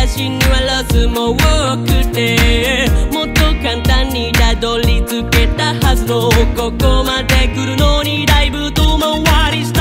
私にはロスも多くて、もっと簡単にたどり着けたはずの、ここまで来るのにだいぶ遠回りした。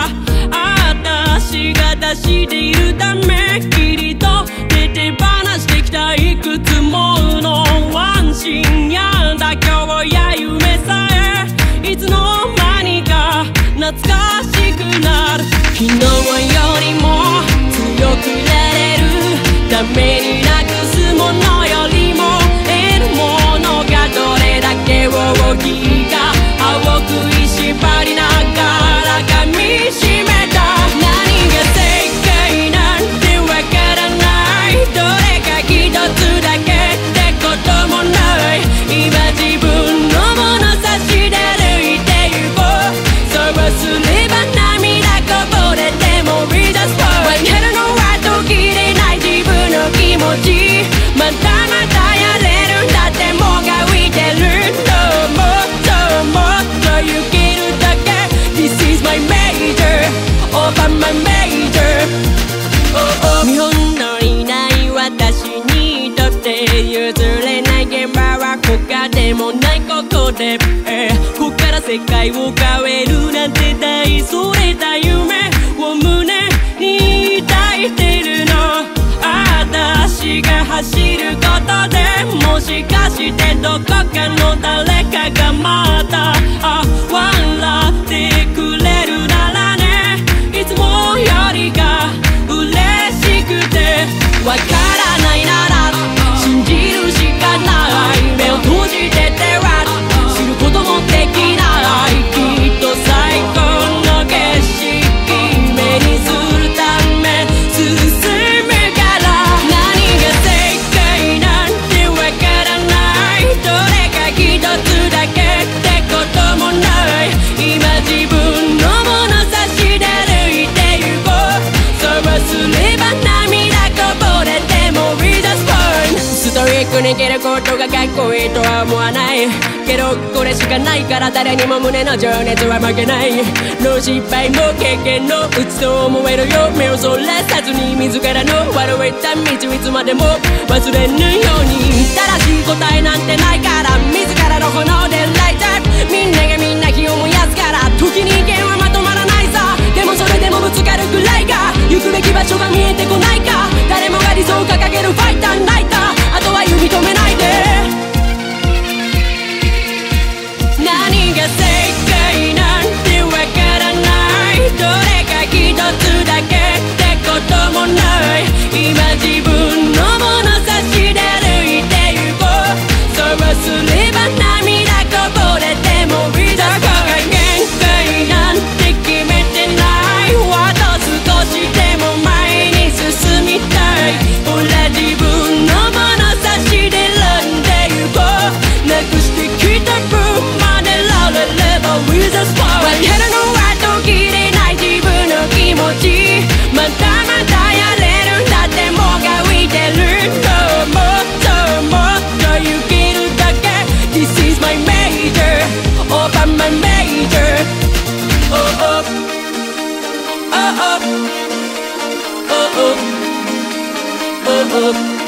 私が出しているためきりと手放してきたいくつもの安心や妥協や夢さえいつの間にか懐かしくなる。昨日よりも強くなれるためになくすものよりも得るものがどれだけ大きいか青く縛りながら噛みしめた。何が正解なんてわからない、どれか一つだけってこともない。今自分の物差しで歩いてゆこう、そうすれば涙こぼれても We just fall。 分かるのは途切れない自分の気持ち、まだまだやれるんだってもがいてるの、もっともっと行けるだけ This is my major over my major、見本のいない私にとって譲れない現場は他でもないここで、こっから世界を変えるなんて大それた夢を胸に抱いてるの。私が走ることでもしかしてどこかの誰かがまた笑ってくれるならね、いつもよりが嬉しくて、わからないなら信じるしかない。目を閉じてては知ることもできない。きっと最高の景色目にするため進むから。何が正解なんてわからない、どれか一つだけってこともない。今自分の物差しで歩いてゆこう、そうすれば涙こぼれても We just born。 ストイックに生きることがかっこいいとは思わないけど、これしかないから誰にも胸の情熱は負けない。の失敗も経験のうちと思えるよ。目をそらさずに自らの悪いた道いつまでも忘れぬように。正しい答えなんてないから自らの炎でライトアップ、みんながみんな火を燃やすから時に意見はまとまらないさ。でもそれでもぶつかるくらいか行くべき場所が見えてこないか、誰もが理想を掲げるファイターライター、あとは指止めないで。何が正解なんてわからない、どれか一つだけってこともない。今自分の物差しで歩いてゆこう、そうすれば涙こぼれてもどこが限界なんて決めてない。あと少しでも前に進みたい。ほら自分の物差しで選んでゆこう、なくしてきた分までられれば We just fall。 わかるのは途切れない自分の気持ち、まだまだやれるんだってもがいてるの、もっともっと行けるだけ This is my major over my major。 Oh oh oh oh oh oh oh oh